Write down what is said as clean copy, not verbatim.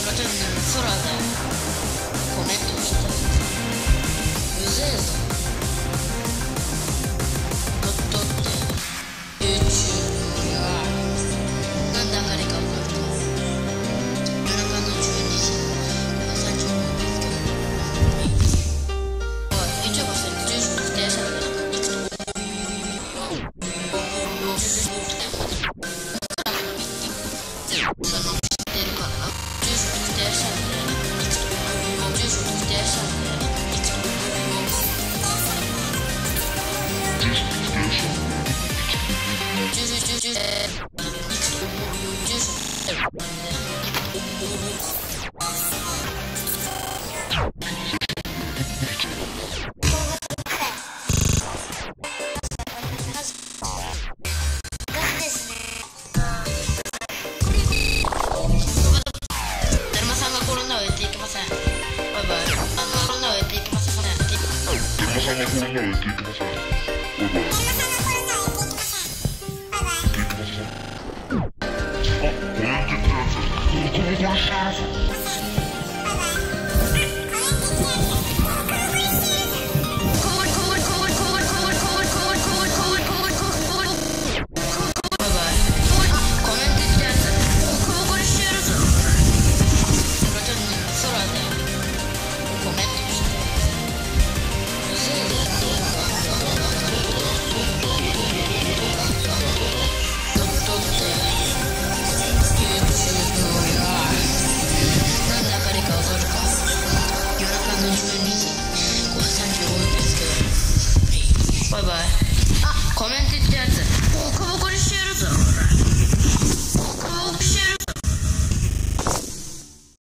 空でコメントしてうぜえぞドットって YouTube やなんであかりか分かった夜中の12時30分ですけどYouTuber さんに住所特定されていくと知ってるかな住所特定されていくと住所特定されていくとだるまさんが転んだをやっていけません。バイバイ。転んだをやっていけません。だるまさんが転んだをやっていけません。バイバイ。あ、こうやってくるやつ。これします。